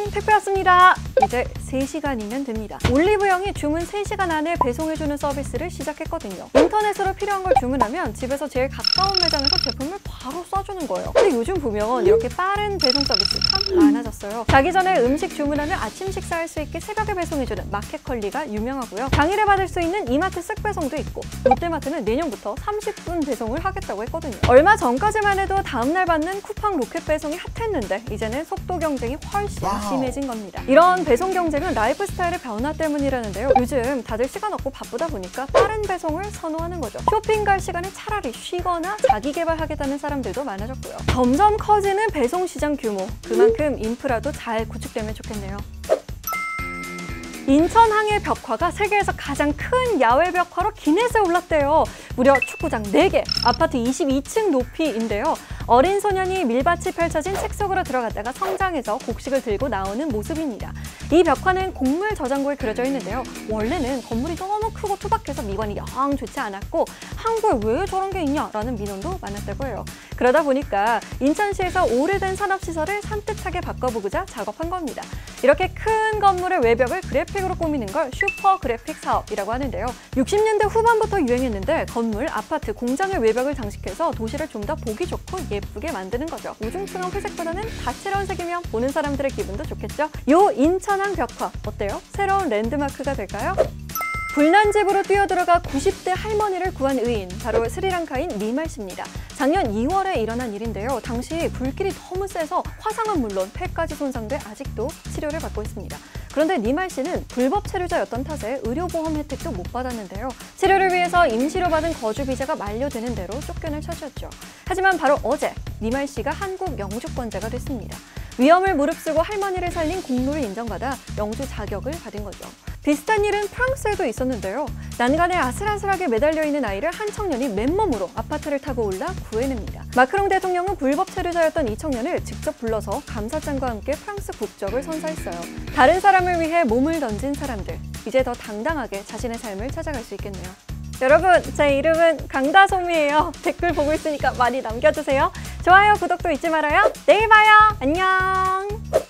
택배 왔습니다. 이제 3시간이면 됩니다. 올리브영이 주문 3시간 안에 배송해주는 서비스를 시작했거든요. 인터넷으로 필요한 걸 주문하면 집에서 제일 가까운 매장에서 제품을 바로 쏴주는 거예요. 근데 요즘 보면 이렇게 빠른 배송 서비스 참 많아졌어요. 자기 전에 음식 주문하면 아침 식사할 수 있게 새벽에 배송해주는 마켓컬리가 유명하고요. 당일에 받을 수 있는 이마트 쓱배송도 있고, 롯데마트는 내년부터 30분 배송을 하겠다고 했거든요. 얼마 전까지만 해도 다음날 받는 쿠팡 로켓 배송이 핫했는데 이제는 속도 경쟁이 훨씬 심해진 겁니다. 이런 배송 경쟁은 라이프 스타일의 변화 때문이라는데요. 요즘 다들 시간 없고 바쁘다 보니까 빠른 배송을 선호하는 거죠. 쇼핑 갈 시간에 차라리 쉬거나 자기 개발하겠다는 사람들도 많아졌고요. 점점 커지는 배송 시장 규모, 그만큼 인프라도 잘 구축되면 좋겠네요. 인천항의 벽화가 세계에서 가장 큰 야외 벽화로 기네스에 올랐대요. 무려 축구장 4개, 아파트 22층 높이인데요. 어린 소년이 밀밭이 펼쳐진 책 속으로 들어갔다가 성장해서 곡식을 들고 나오는 모습입니다. 이 벽화는 곡물 저장고에 그려져 있는데요. 원래는 건물이 너무 크고 투박해서 미관이 영 좋지 않았고, 한국에 왜 저런 게 있냐라는 민원도 많았다고 해요. 그러다 보니까 인천시에서 오래된 산업시설을 산뜻하게 바꿔보고자 작업한 겁니다. 이렇게 큰 건물의 외벽을 그래픽으로 꾸미는 걸 슈퍼 그래픽 사업이라고 하는데요. 60년대 후반부터 유행했는데 건물, 아파트, 공장의 외벽을 장식해서 도시를 좀 더 보기 좋고 예쁘게 만드는 거죠. 우중충한 회색보다는 다채로운 색이면 보는 사람들의 기분도 좋겠죠? 요 인천항 벽화 어때요? 새로운 랜드마크가 될까요? 불난 집으로 뛰어들어가 90대 할머니를 구한 의인, 바로 스리랑카인 니말 씨입니다. 작년 2월에 일어난 일인데요. 당시 불길이 너무 세서 화상은 물론 폐까지 손상돼 아직도 치료를 받고 있습니다. 그런데 니말 씨는 불법 체류자였던 탓에 의료보험 혜택도 못 받았는데요. 치료를 위해서 임시로 받은 거주 비자가 만료되는 대로 쫓겨날 처지였죠. 하지만 바로 어제 니말 씨가 한국 영주권자가 됐습니다. 위험을 무릅쓰고 할머니를 살린 공로를 인정받아 영주 자격을 받은 거죠. 비슷한 일은 프랑스에도 있었는데요. 난간에 아슬아슬하게 매달려 있는 아이를 한 청년이 맨몸으로 아파트를 타고 올라 구해냅니다. 마크롱 대통령은 불법 체류자였던 이 청년을 직접 불러서 감사장과 함께 프랑스 국적을 선사했어요. 다른 사람을 위해 몸을 던진 사람들, 이제 더 당당하게 자신의 삶을 찾아갈 수 있겠네요. 여러분, 제 이름은 강다솜이에요. 댓글 보고 있으니까 많이 남겨주세요. 좋아요, 구독도 잊지 말아요. 내일 봐요. 안녕.